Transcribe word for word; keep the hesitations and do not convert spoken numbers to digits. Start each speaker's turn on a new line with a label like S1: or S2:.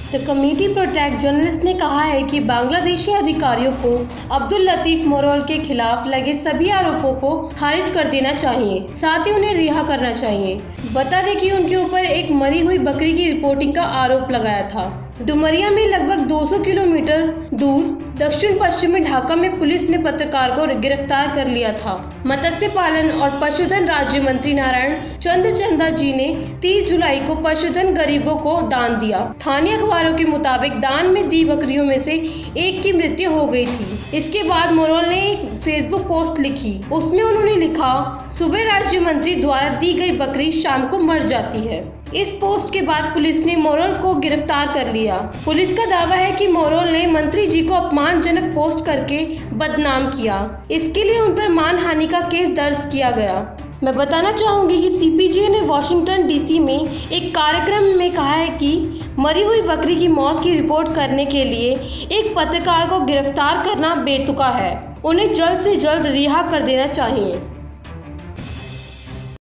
S1: The committee protect journalist ने कहा है कि बांग्लादेशी अधिकारियों को अब्दुल लतीफ मोरोल के खिलाफ लगे सभी आरोपों को खारिज कर देना चाहिए, साथ ही उन्हें रिहा करना चाहिए। बता दें कि उनके ऊपर एक मरी हुई बकरी की रिपोर्टिंग का आरोप लगाया था। डुमरिया में लगभग दो सौ किलोमीटर दूर दक्षिण पश्चिमी ढाका में पुलिस ने पत्रकार को गिरफ्तार कर लिया था। मत्स्य पालन और पशुधन राज्य मंत्री नारायण चंद चंदा जी ने तीस जुलाई को पशुधन गरीबों को दान दिया। स्थानीय अखबारों के मुताबिक दान में दी बकरियों में से एक की मृत्यु हो गई थी। इसके बाद मोरोल ने एक फेसबुक पोस्ट लिखी। उसमें उन्होंने लिखा, सुबह राज्य मंत्री द्वारा दी गई बकरी शाम को मर जाती है। इस पोस्ट के बाद पुलिस ने मोरोल को गिरफ्तार कर लिया। पुलिस का दावा है कि मोरोल ने मंत्री जी को अपमानजनक पोस्ट करके बदनाम किया। इसके लिए उन पर मानहानि का केस दर्ज किया गया। मैं बताना चाहूंगी कि सीपीजे ने वाशिंगटन डीसी में एक कार्यक्रम में कहा है कि मरी हुई बकरी की मौत की रिपोर्ट करने के लिए एक पत्रकार को गिरफ्तार करना बेतुका है। उन्हें जल्द से जल्द रिहा कर देना चाहिए।